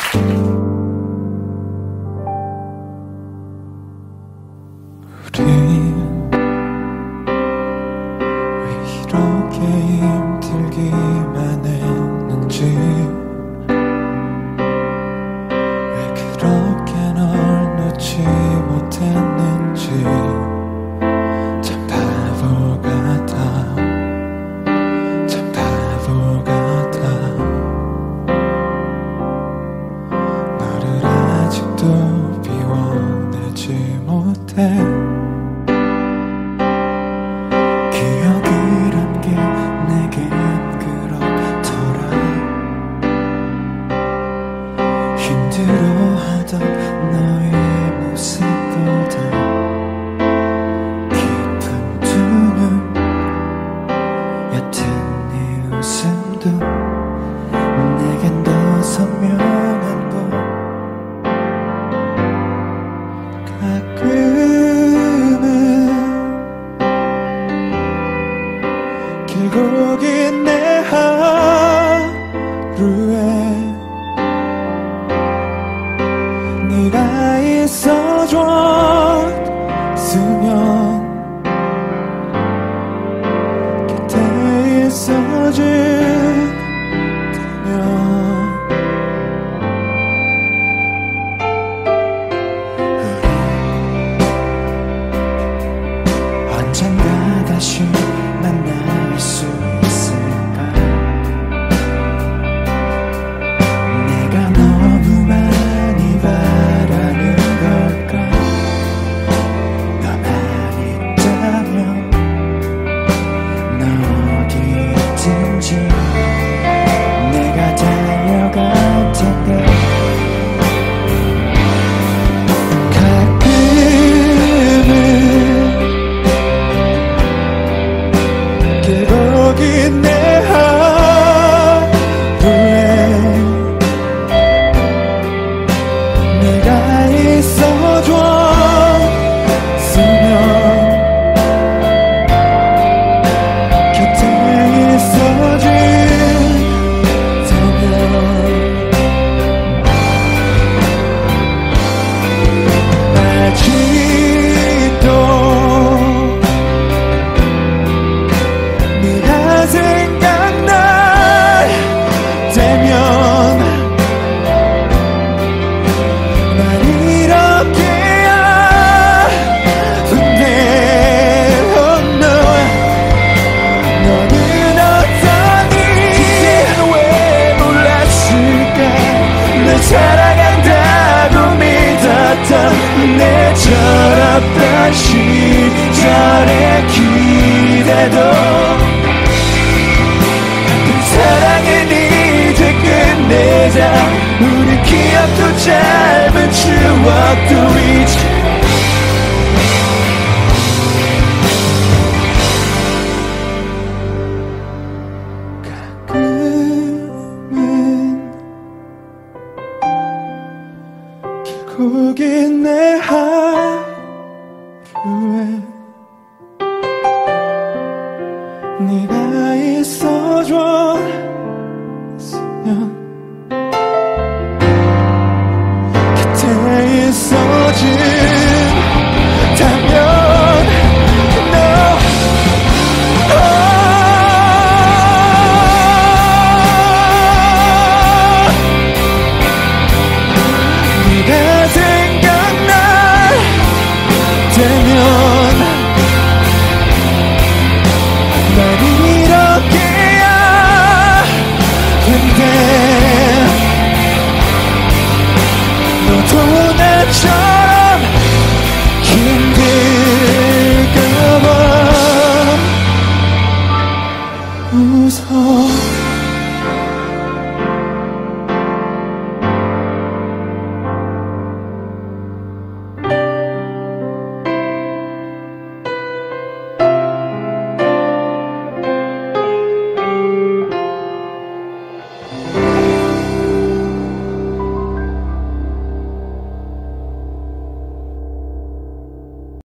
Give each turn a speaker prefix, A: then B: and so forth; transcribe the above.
A: 우린 왜 이렇게 힘들기만 했는지, 왜 그렇게 널 놓지 못했는지. 참 바보 같아, 참 바보 같아. 너를 아직도 비워내지 못해. 기억이란 게 내겐 그렇더라. 힘들어하던 너의 모습보다 깊은 두 눈, 옅은 네 웃음도 내겐 더 선명한 것. 가끔은 길고 긴 내 하루에 네가 있어줬으면, 곁에 있어준다면. 언젠가 다시 만날 수 있을까? 내가 너무 많이 바라는 걸까? 너만 있다면 너 어디 있든지 내가 달려갈 텐데. 길고 긴 내 하루에 네가 있어줬으면, 곁에 있어준다면. 아직도 네가 생각날 때면 난 이렇게 아픈데. Oh no, 너는 어떠니? 그때는 왜 몰랐을까? 널 사랑한다고 믿었던 내 철없던 시절의 기대도 사랑은 이제 끝내자. 우리 기억도 짧은 추억도 잊자. 가끔은 길고 긴 내 하루에 네가 있어줬으면, 곁에 있어준다면. No, 네가 생각날 때면 난 이렇게 아픈데. 너도 나처럼 힘들까봐 웃어.